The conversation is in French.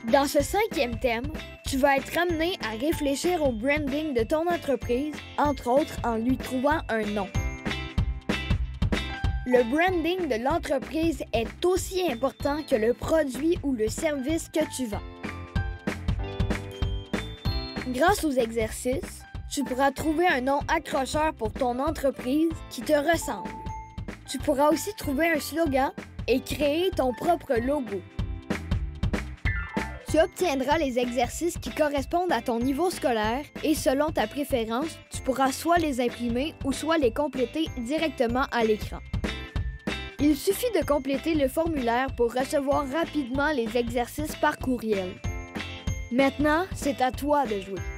Dans ce 5e thème, tu vas être amené à réfléchir au branding de ton entreprise, entre autres en lui trouvant un nom. Le branding de l'entreprise est aussi important que le produit ou le service que tu vends. Grâce aux exercices, tu pourras trouver un nom accrocheur pour ton entreprise qui te ressemble. Tu pourras aussi trouver un slogan et créer ton propre logo. Tu obtiendras les exercices qui correspondent à ton niveau scolaire et selon ta préférence, tu pourras soit les imprimer ou soit les compléter directement à l'écran. Il suffit de compléter le formulaire pour recevoir rapidement les exercices par courriel. Maintenant, c'est à toi de jouer.